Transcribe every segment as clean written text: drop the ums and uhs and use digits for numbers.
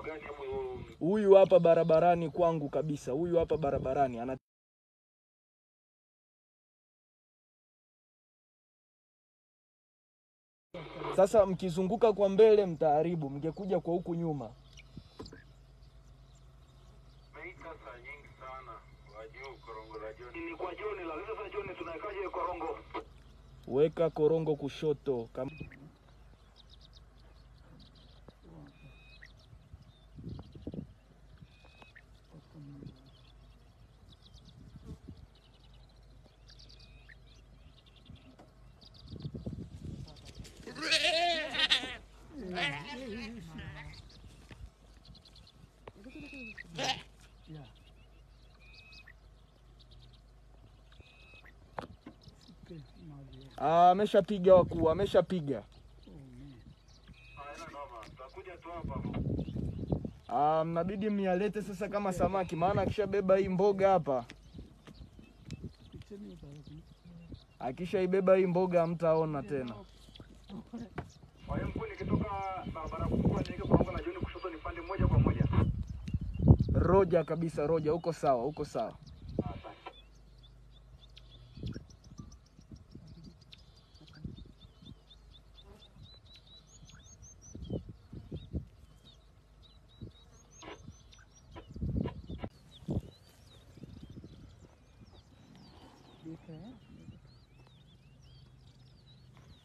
Huyu hapa barabarani kwangu kabisa. Huyu hapa barabarani. Sasa mkizunguka kwa mbele mtaharibu, mngekuja kwa huku nyuma. Weka korongo kushoto. Ameshapiga wakuu, ameshapiga. Mnabidi mnialete sasa kama samaki, maana akishabeba hii mboga hapa. Akishaibeba hii mboga hamtaona tena. Roja kabisa, roja, uko sawa, uko sawa.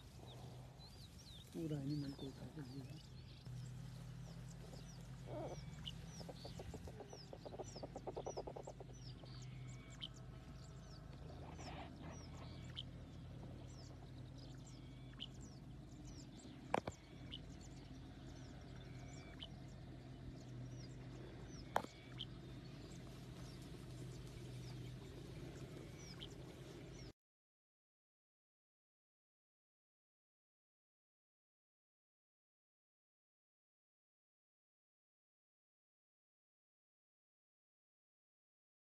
पूरा animal को